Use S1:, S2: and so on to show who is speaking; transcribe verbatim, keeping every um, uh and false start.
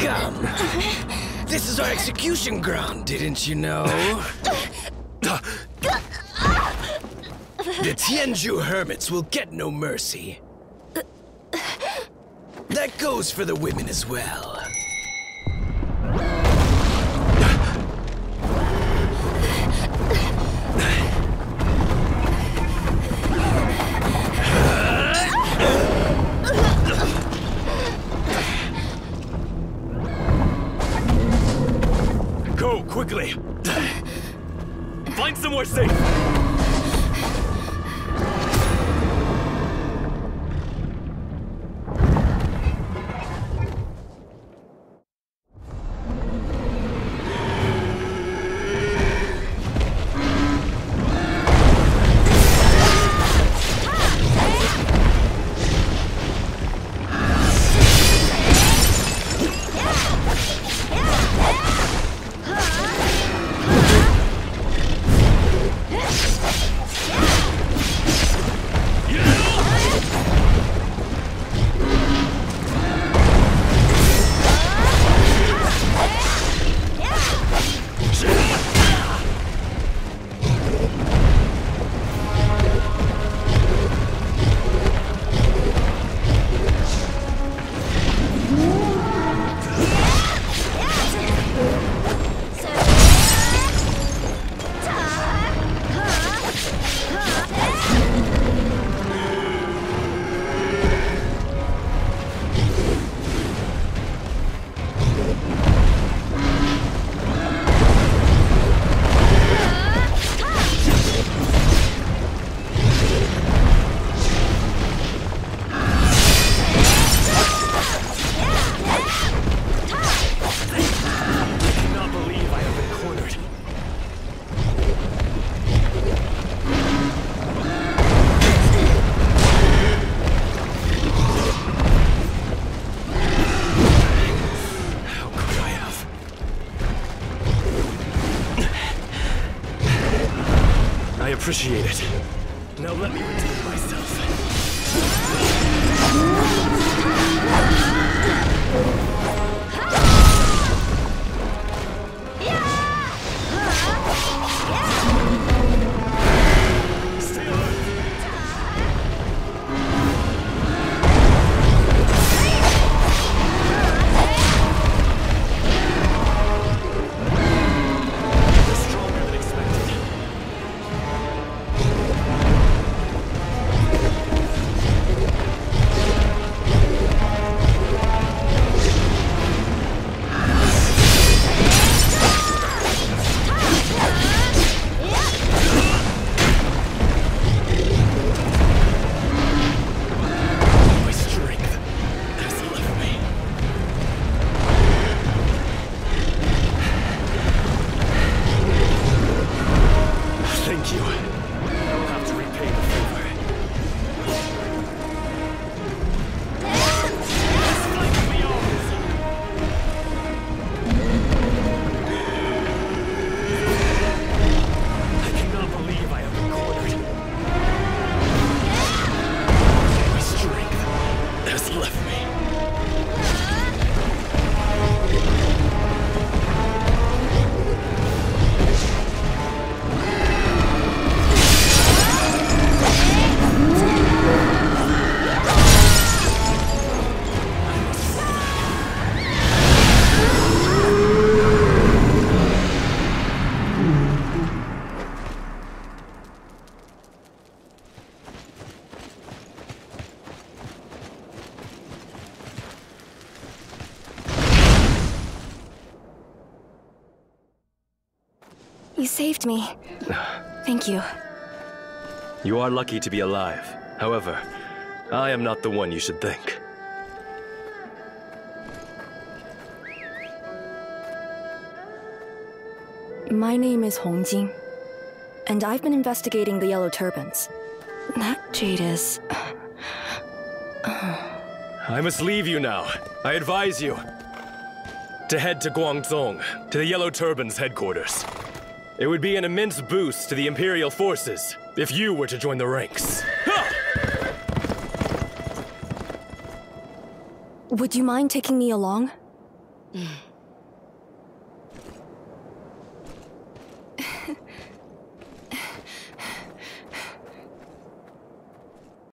S1: Come. This is our execution ground, didn't you know? The Tianzhu hermits will get no mercy. That goes for the women as well.
S2: Go, quickly! Find somewhere safe! I appreciate it. Now let me redeem myself. Stay alert! Stronger than expected.
S3: You saved me. Thank you.
S2: You are lucky to be alive. However, I am not the one you should thank.
S3: My name is Hong Jing, and I've been investigating the Yellow Turbans. That jade is...
S2: I must leave you now. I advise you to head to Guangzhong, to the Yellow Turbans' headquarters. It would be an immense boost to the Imperial forces if you were to join the ranks. Ha!
S3: Would you mind taking me along?
S4: Mm.